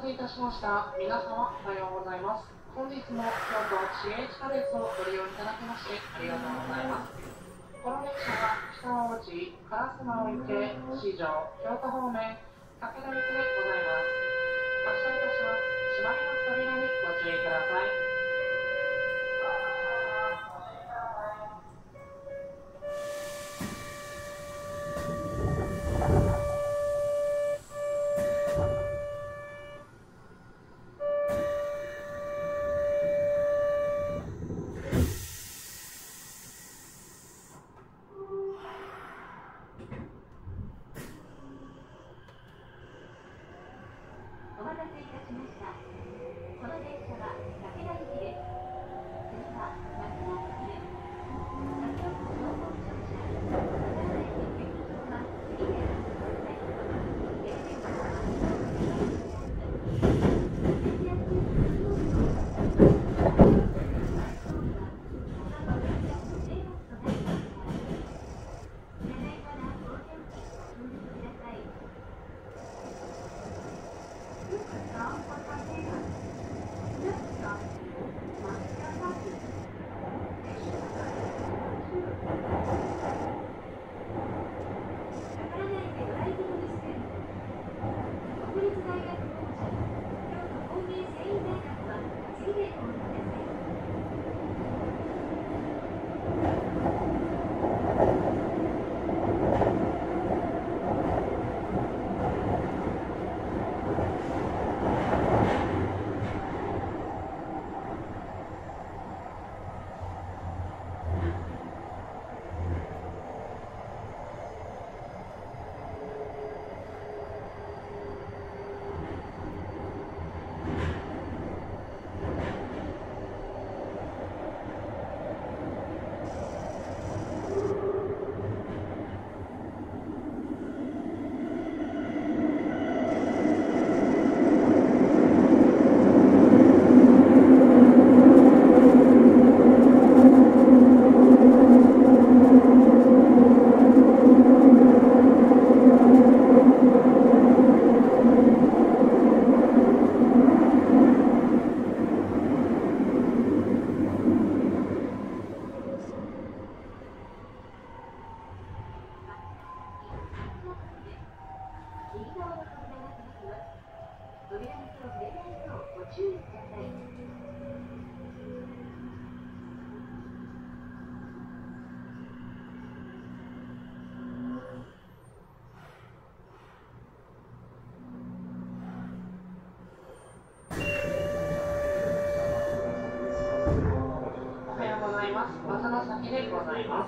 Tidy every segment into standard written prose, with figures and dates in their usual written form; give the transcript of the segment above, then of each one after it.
せいたしました。皆様おはようございます。本日も京都市営地下鉄をご利用いただきましてありがとうございます。この列車は北大路、烏丸池、四条、京都方面、武田行きでございます。発車いたします。閉まります扉にご注意ください。 お待たせいたしました。この電車は武田行きです。次は松屋駅です。先ほど総合乗車、高田駅劇場は次であるございます。電車は節約に不要の他の電車の迷惑となりますから、車内からご準備お進みください。右側の扉が開きます。扉に手を触れないようご注意ください。 おはようございます。松の先でございます。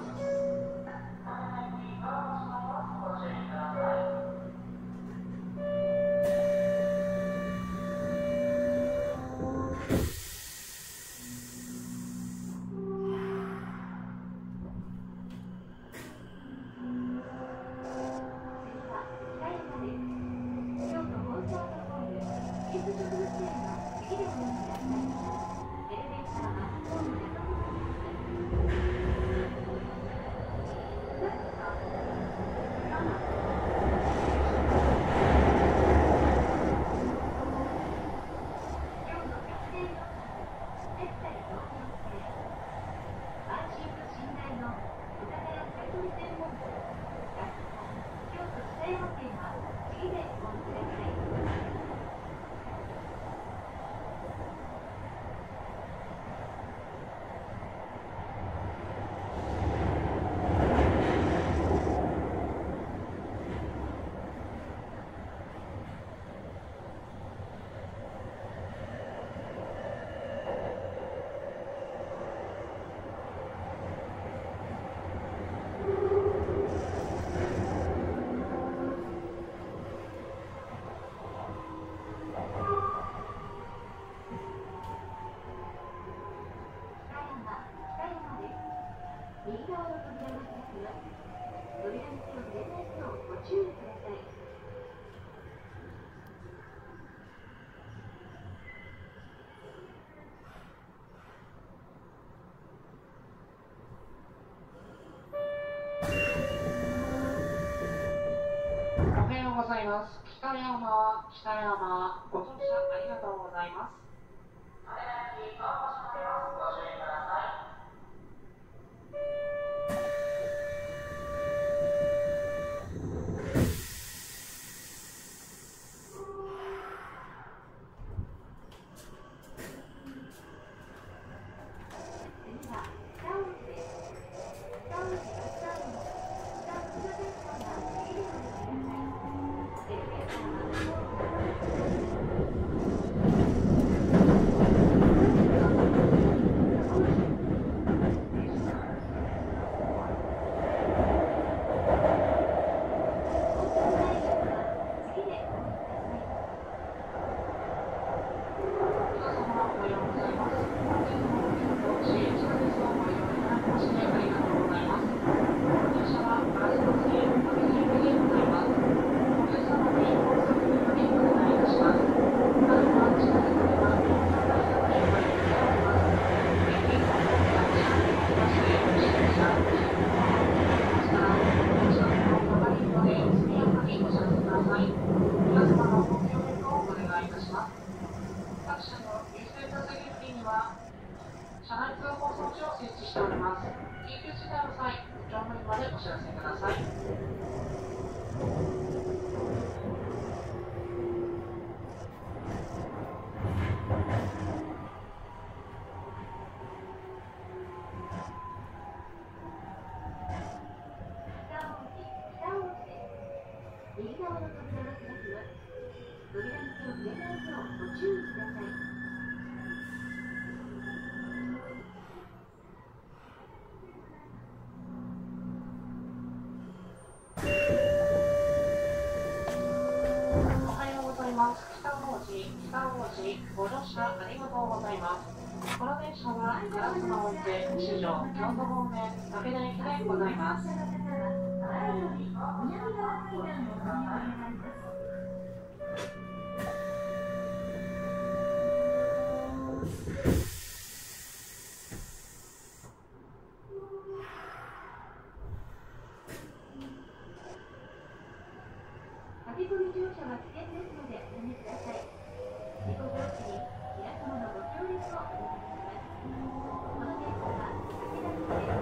おはようございます。北山、ご乗車ありがとうございます。羽田行き到着されます。ご注意ください。車内通報装置を設置しております。緊急事態の際、乗務員までお知らせください。 右側の扉が開きます。扉に手を触れないようご注意ください。 北大路、ご乗車ありがとうございます。この電車は烏丸をて四条、京都方面、武田駅でございます。 駆け込み乗車は危険ですのでおやめください。事故防止に皆様のご協力をお願いします。この電車は武田駅で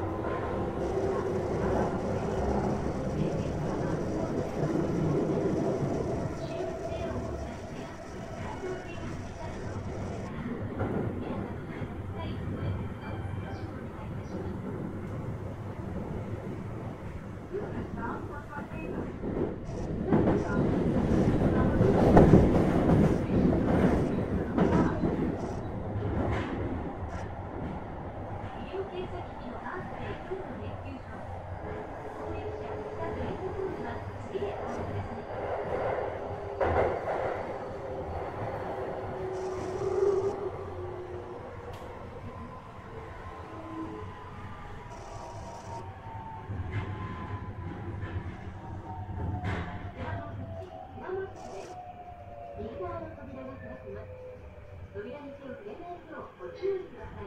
扉に手を触れないようご注意ください。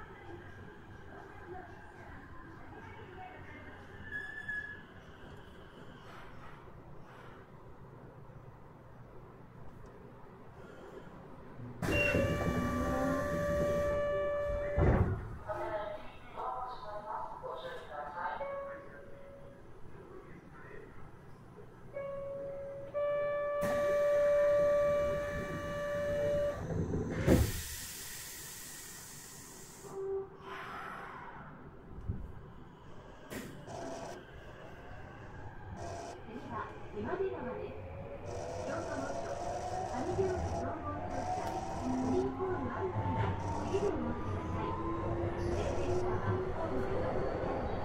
今出川です。京都の署、上京区総合庁舎、グリーンホールアルフィー、次でお乗りください。電車はホームでどこにあります。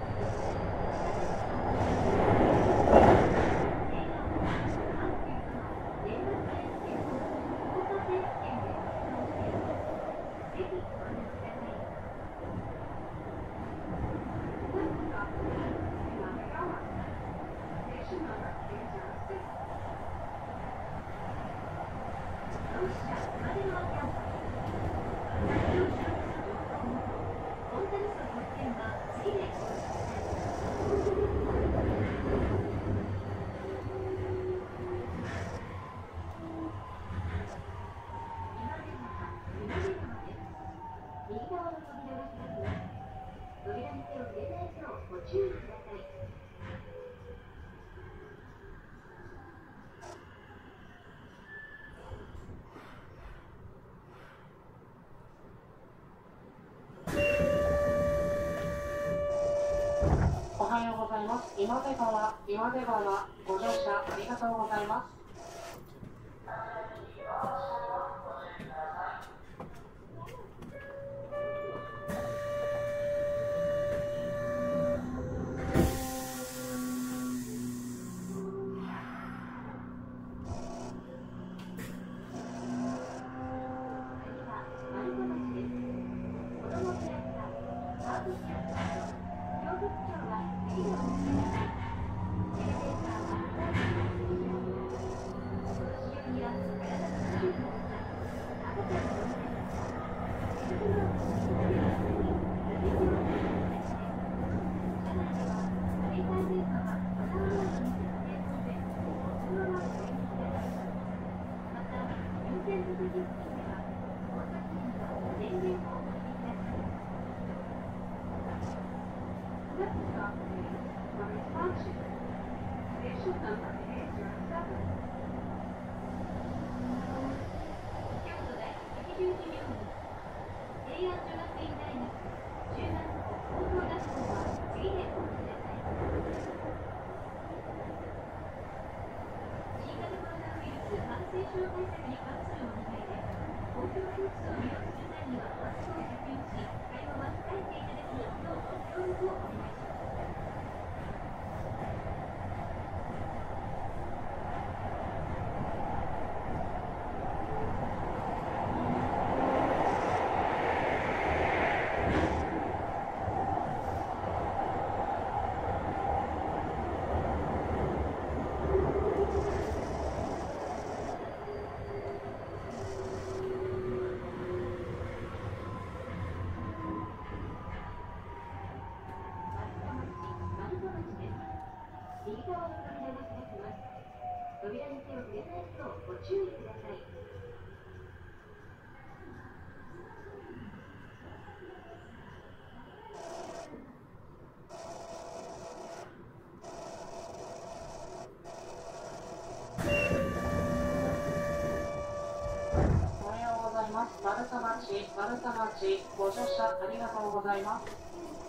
映画はアンケートの年末年始の福岡選手権で発動しています。ぜひご覧ください。Station number 806. 岩出川、ご乗車ありがとうございます。扉に手を触れないようご注意ください。 おはようございます。丸太町、ご乗車ありがとうございます。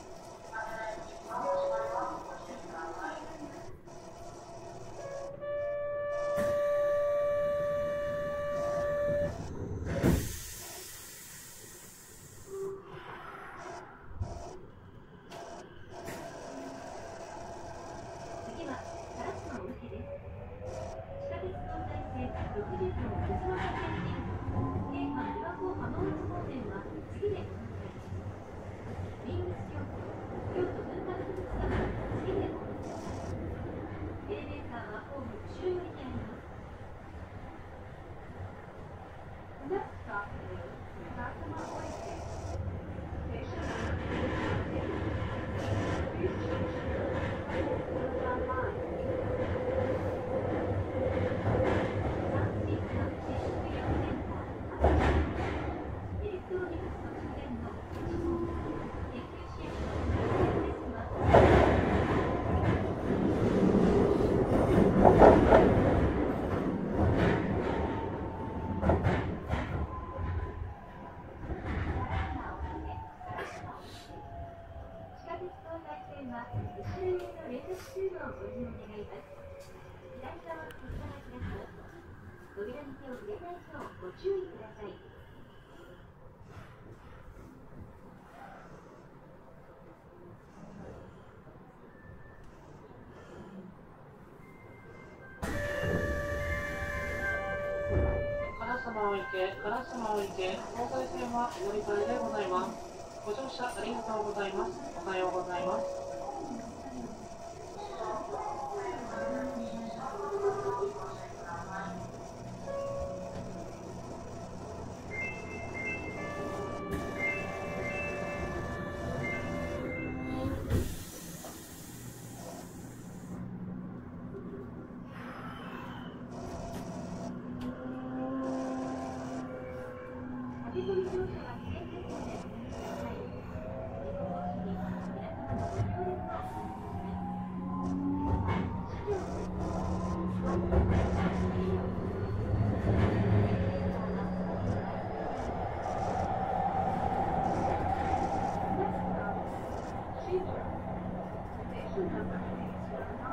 烏丸池、東西線はお乗り換えでございます。ご乗車ありがとうございます。おはようございます。 Station number 6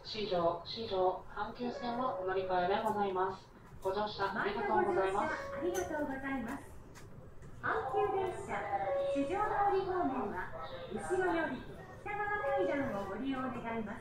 四条、阪急線はお乗り換えでございます。ご乗車ありがとうございます。 ありがとうございます。阪急電車四条通り方面は後ろより北側階段をご利用願います。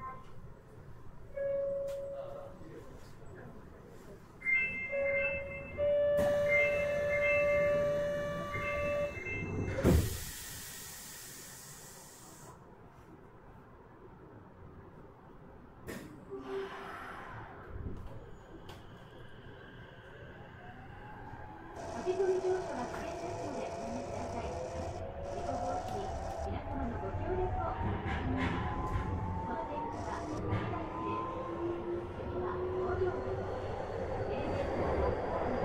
駆け込み乗車は危険ですのでおやめください。事故防止に皆様のご協力をお願いします。この電車は武田駅です。次は五条です。エレベーターは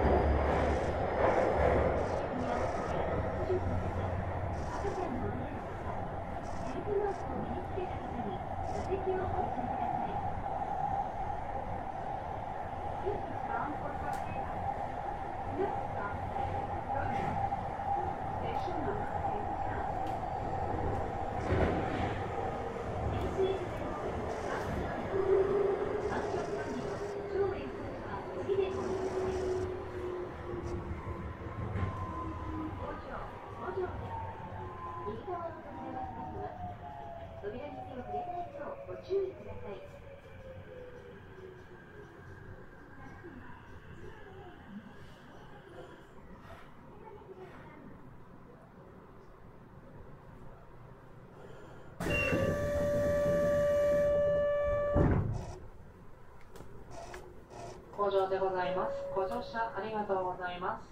後ろにあって補助の方、赤ちゃんのお姉の方、ヘルプマークを身につけた方に座席をお譲りください。This is bound for Takeda. Next stop, Station number 扉に手を触れないようご注意ください。 工場でございます。ご乗車ありがとうございます。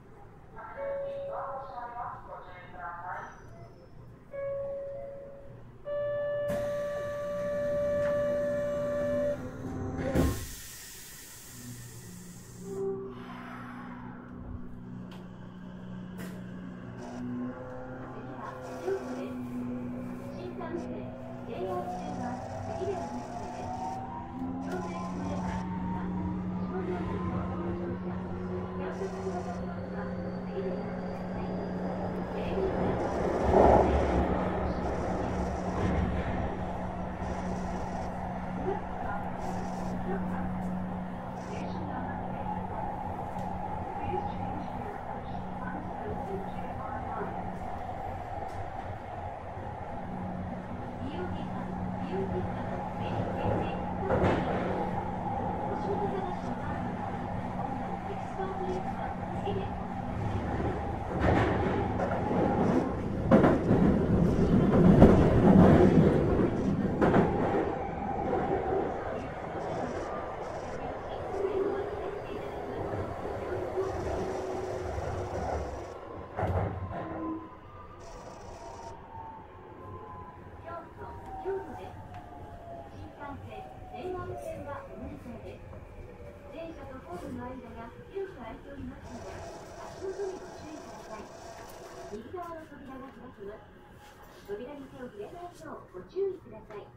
扉に手を触れないようご注意ください。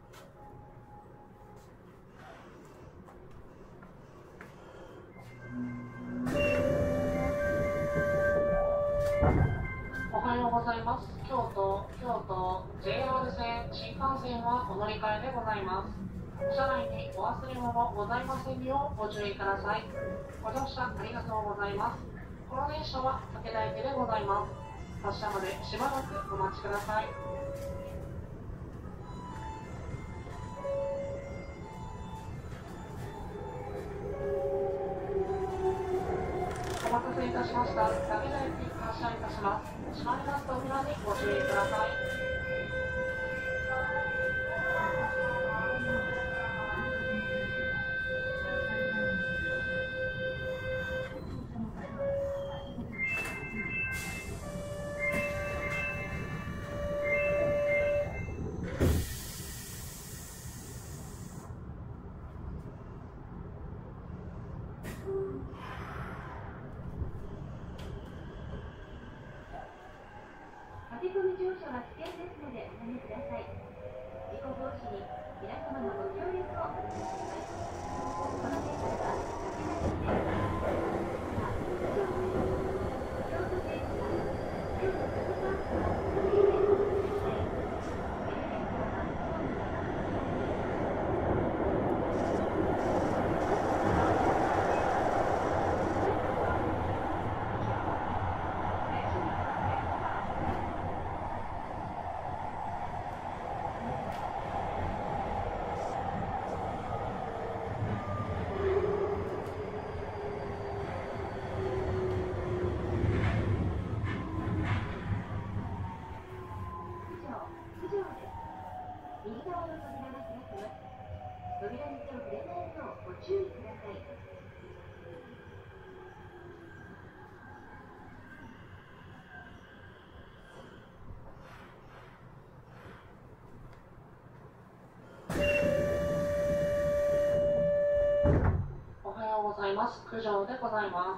おはようございます。京都 JR 線新幹線はお乗り換えでございます。車内にお忘れ物ございませんようご注意ください。ご乗車ありがとうございます。この電車は武田駅でございます。発車までしばらくお待ちください。お待たせいたしました。武田駅発車いたします。閉まります扉にご注意ください。 駆け込み乗車は危険ですのでおやめください。事故防止に皆様のご協力をお願いします。この電車は武田駅です。京都電車京都サブパークは次でお乗りください。エレベーターはホームがございます。九条でございます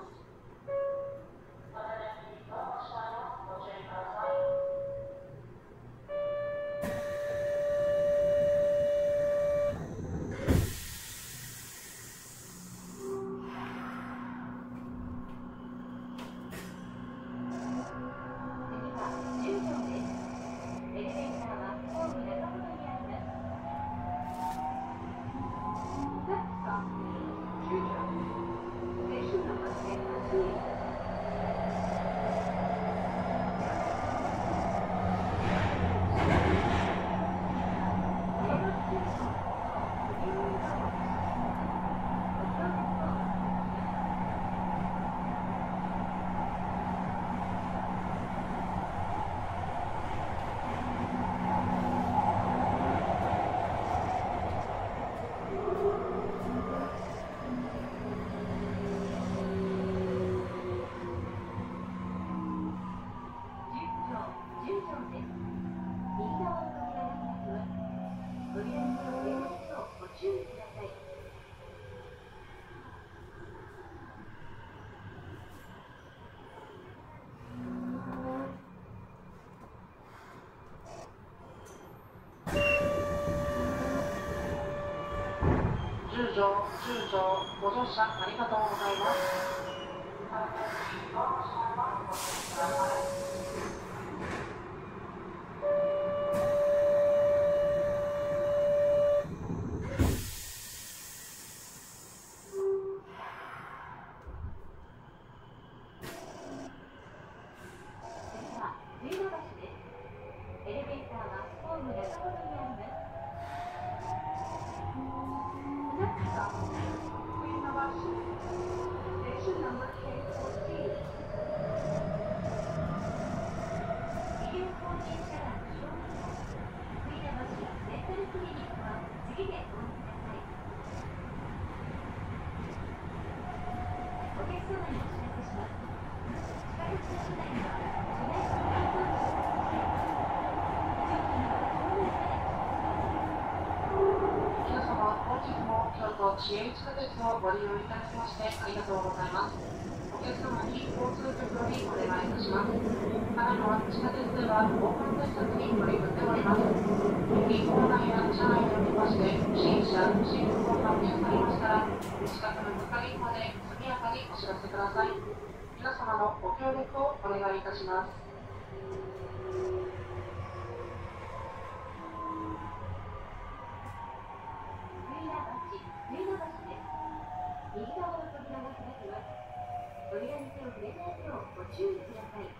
。10条、ご乗車ありがとうございます。市営地下鉄をご利用いただきましてありがとうございます。お客様に交通局よりお願いいたします。ただいま地下鉄では防犯対策に取り組んでおります。駅構内や車内におきまして不審者、不審物を発見されましたら、近くの係まで速やかにお知らせください。皆様のご協力をお願いいたします。 右側の扉が開きます。扉に手を触れないようご注意ください。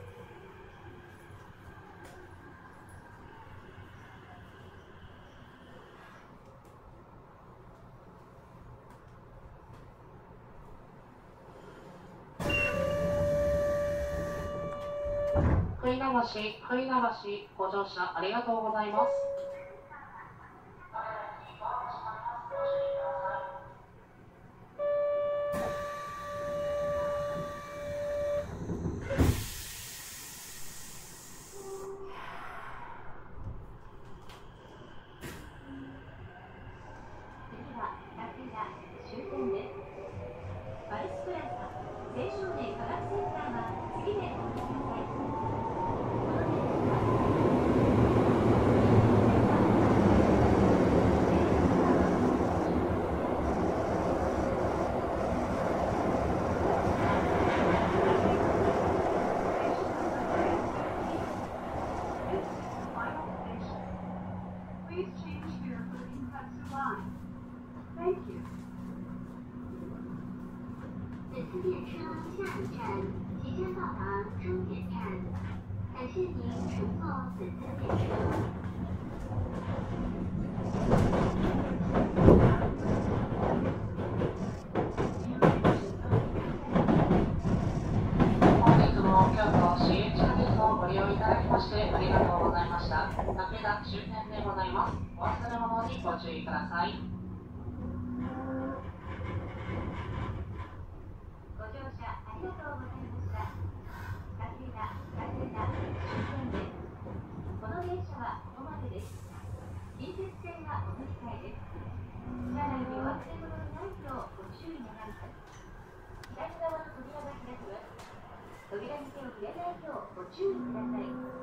福井流し、ご乗車ありがとうございます。 本次列车下一站即将到达终点站，感谢您乘坐本次列车。 本日も京都市営地下鉄をご利用いただきましてありがとうございました。武田終点でございます。お忘れ物にご注意ください。 ご乗車ありがとうございました。武田終点です。この電車はここまでです。近鉄線はお乗り換えです。 車内でお忘れ物のないようご注意願います。左側の扉が開きます。扉に手を触れないようご注意ください。